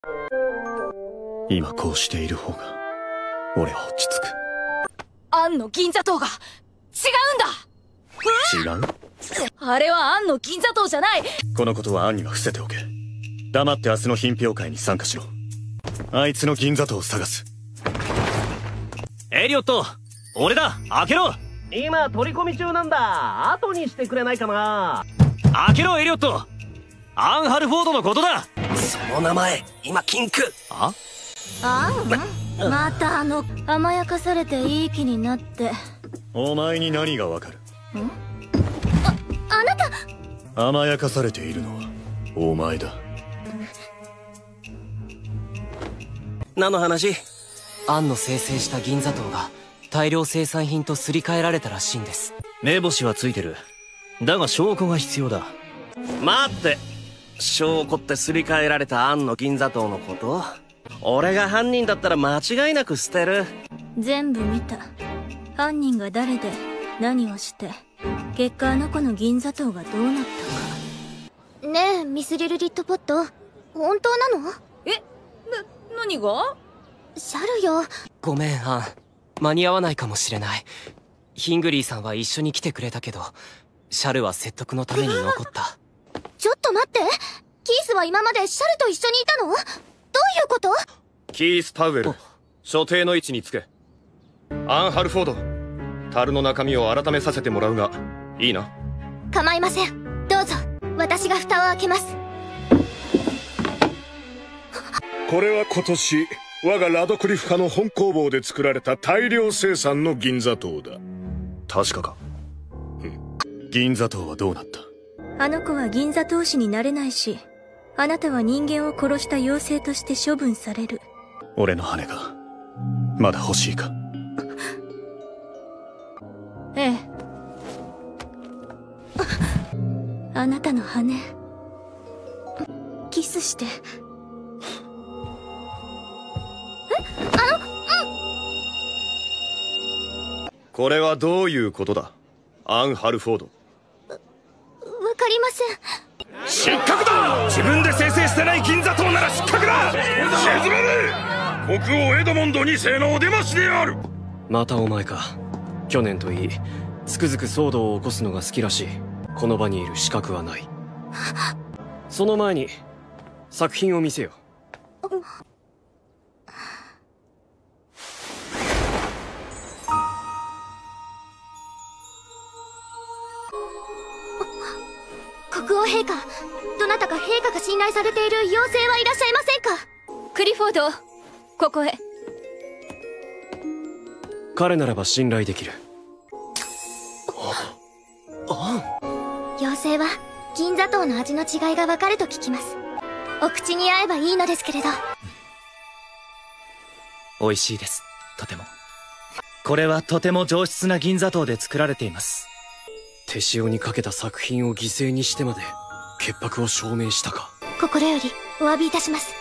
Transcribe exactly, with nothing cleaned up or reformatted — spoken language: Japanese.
今こうしている方が俺は落ち着く。 杏の銀砂糖が違うんだ。 違う？ あれは杏の銀砂糖じゃない。 このことは杏には伏せておけ。黙って明日の品評会に参加しろ。あいつの銀砂糖を探す。 エリオット、俺だ、開けろ。 今取り込み中なんだ。後にしてくれないかな。 開けろエリオット。アン・ハルフォードのことだ。 その名前今禁句。 ああん、ま、またあの甘やかされていい気になって。 お前に何がわかる？ ん？あ、あなた。 甘やかされているのはお前だ。 何の話？アンの生成した銀砂糖が大量生産品とすり替えられたらしいんです。 目星はついてる。だが証拠が必要だ。 待って、証拠ってすり替えられたアンの銀砂糖のこと？俺が犯人だったら間違いなく捨てる。 全部見た。犯人が誰で何をして結果あの子の銀砂糖がどうなったか。ねえミスリル・リットポット、本当なの？え、な、何が？シャルよ。 ごめんアン、間に合わないかもしれない。ヒングリーさんは一緒に来てくれたけどシャルは説得のために残った。 ちょっと待って、キースは今までシャルと一緒にいたの？どういうこと？ キース・パウエル、所定の位置につけ。アン・ハルフォード、樽の中身を改めさせてもらうがいいな。 構いません、どうぞ。私が蓋を開けます。 これは今年我がラドクリフ家の本工房で作られた大量生産の銀砂糖だ。 確かか？うん。銀砂糖はどうなった？ あの子は銀砂糖師になれないし、あなたは人間を殺した妖精として処分される。 俺の羽がまだ欲しいか？ ええ。あなたの羽キスして。 これはどういうことだ、アン・ハルフォード？ わかりません。 失格だ。自分で生成してない銀砂糖なら失格だ。沈まれ。国王エドモンドに世のお出ましである。 またお前か。去年といいつくづく騒動を起こすのが好きらしい。この場にいる資格はない。その前に作品を見せよ。 国王陛下、どなたか陛下が信頼されている妖精はいらっしゃいませんか？クリフォード、ここへ。 彼ならば信頼できる。 妖精は銀砂糖の味の違いがわかると聞きます。お口に合えばいいのですけれど。 美味しいです、とても。これはとても上質な銀砂糖で作られています。 手塩にかけた作品を犠牲にしてまで潔白を証明したか。 心よりお詫びいたします。